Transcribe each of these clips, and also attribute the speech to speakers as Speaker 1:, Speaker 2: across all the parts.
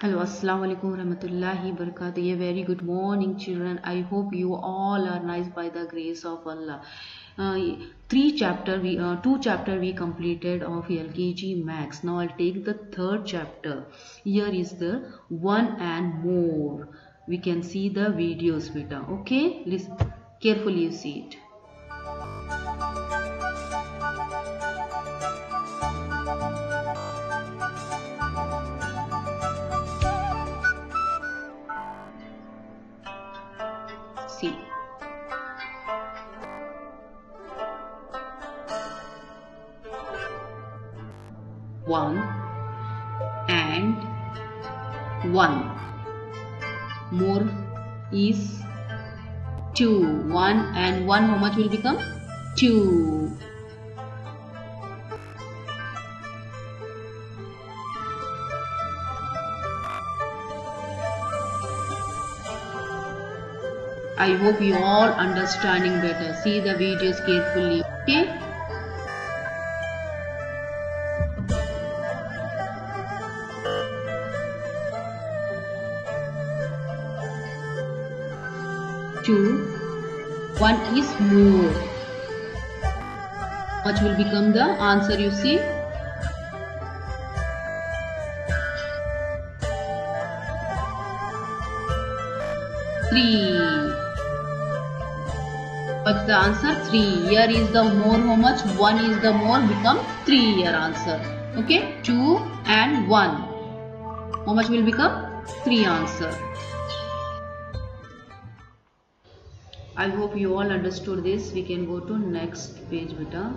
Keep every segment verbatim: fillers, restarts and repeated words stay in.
Speaker 1: Hello, assalamu alaikum warahmatullahi wabarakatuh. A very good morning, children. I hope you all are nice by the grace of Allah. Uh, three chapter we uh, two chapter we completed of L K G Max. Now I'll take the third chapter. Here is the one and more. We can see the videos, beta. Okay, listen carefully. You see it. See. One and one. More is two. One and one, how much will become? Two. I hope you all understanding better. See the videos carefully. Okay. Two. One is more. What will become the answer? You see. Three. What's the answer? Three. Here is the more, how much? One is the more, become three. Your answer. Okay. Two and one. How much will become? Three answer. I hope you all understood this. We can go to next page, beta.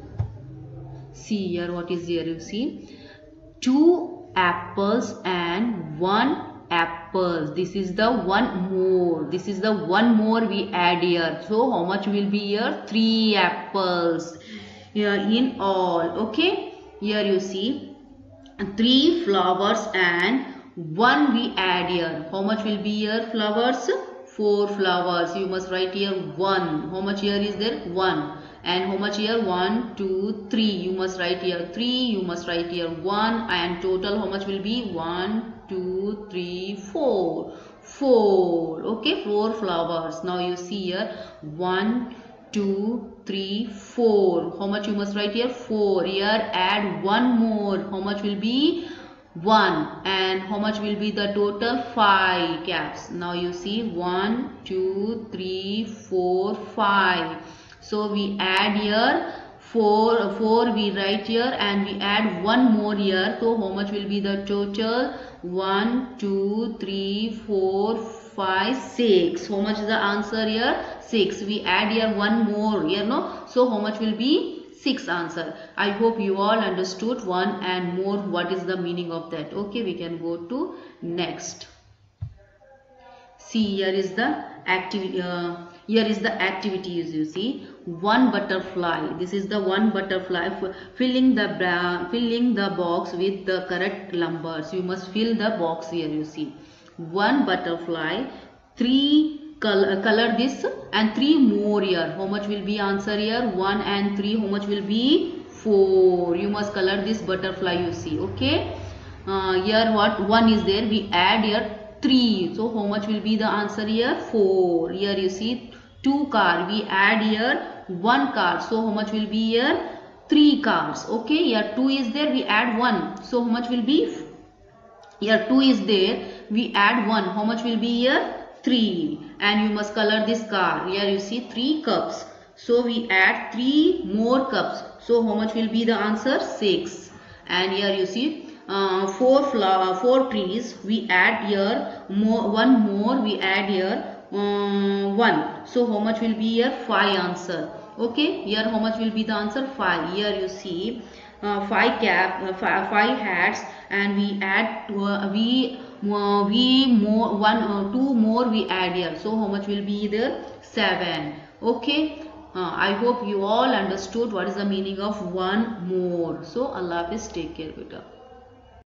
Speaker 1: See here what is here. You see, two apples and one apples. This is the one more. This is the one more we add here. So how much will be here? Three apples here in all. Okay. Here you see three flowers and one we add here. How much will be here? Flowers. Four flowers. You must write here one. How much here is there? One. And how much here? One, two, three. You must write here three. You must write here one. And total how much will be? One, two, three, four. Four. Okay, four flowers. Now you see here one, two, three, four. How much you must write here? Four. Here add one more. How much will be? One. And how much will be the total? Five caps. Now you see one, two, three, four, five. So we add here four, four we write here and we add one more here. So how much will be the total? One, two, three, four, five, six. How much is the answer here? Six. We add here one more here, no? So how much will be? Six answer. I hope you all understood one and more. What is the meaning of that? Okay, we can go to next. See, here is the activity. Uh, here is the activities. You see, one butterfly. This is the one butterfly filling the filling the box with the correct numbers. You must fill the box here. You see, one butterfly. Three. Color, color this and three more here. How much will be answer here? One and three. How much will be? Four. You must color this butterfly. You see. Okay. Uh, here what? One is there. We add here three. So how much will be the answer here? Four. Here you see two car. We add here one car. So how much will be here? Three cars. Okay. Here two is there. We add one. So how much will be? Here two is there. We add one. How much will be here? Three. And you must color this car. Here you see three cups. So we add three more cups. So how much will be the answer? Six. And here you see uh, four flower, four trees. We add here more, one more. We add here um, one. So how much will be here? Five answer. Okay. Here how much will be the answer? Five. Here you see uh, five cap, uh, five, five hats, and we add uh, we. Uh, we more one uh, two more we add here. So how much will be there? Seven. Okay. uh, I hope you all understood what is the meaning of one more. So Allah Hafiz, take care, beta.